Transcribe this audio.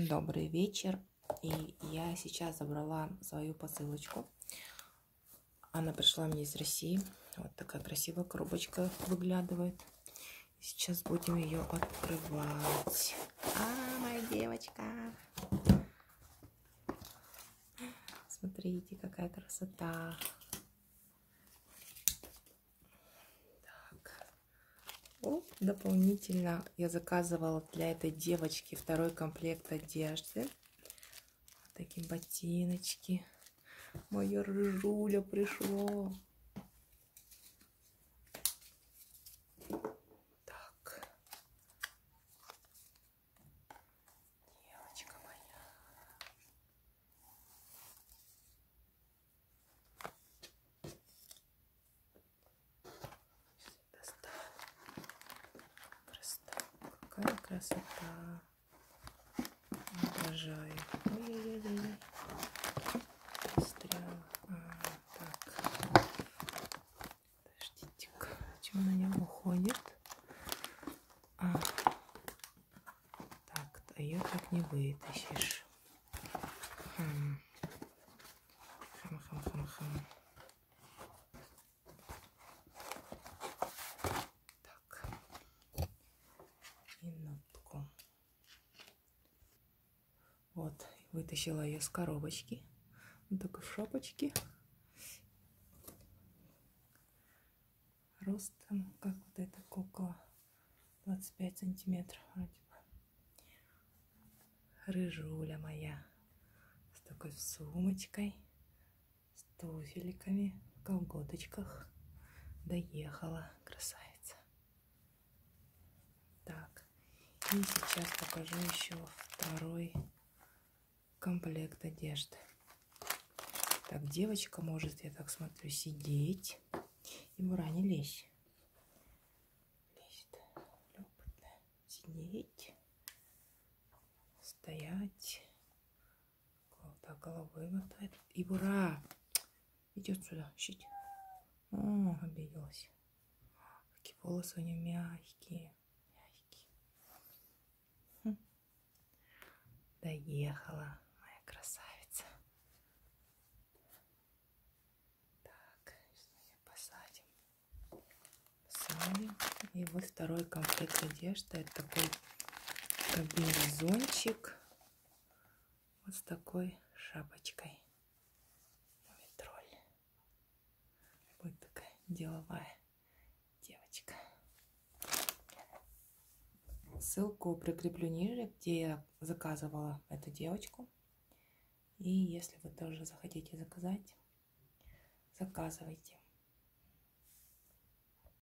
Всем добрый вечер. И я сейчас забрала свою посылочку. Она пришла мне из России. Вот такая красивая коробочка выглядывает. Сейчас будем ее открывать. Моя девочка. Смотрите, какая красота. Так. Дополнительно я заказывала для этой девочки второй комплект одежды. Вот такие ботиночки. Моя рыжуля пришло. Так. Девочка моя. Какая красота. Обожаю. Ой-ой-ой. Застряла. Так. Подождите-ка. Почему она не уходит? Так, ее так не вытащишь. Так. Минутку. Вот, вытащила ее с коробочки. Вот такой в шапочке. Ростом, как вот эта кукла, 25 сантиметров вроде бы. Рыжуля моя. С такой сумочкой, с туфельками, в колготочках. Доехала, красавица. Так, и сейчас покажу еще второй комплект одежды. Так, девочка может, я так смотрю, сидеть. И бура, не лезь. Лезет. Любопытная. Сидеть. Стоять. Так, головой мотает. И бура. Идет сюда. Щить. О, обиделась. Какие волосы у нее мягкие. Мягкие. Доехала. Моя красавица. Так, сейчас мы ее посадим. И вот второй комплект одежды. Это такой комбинезончик. Вот с такой шапочкой. Мумитроль. Вот такая деловая девочка. Ссылку прикреплю ниже, где я заказывала эту девочку. И если вы тоже захотите заказать, заказывайте.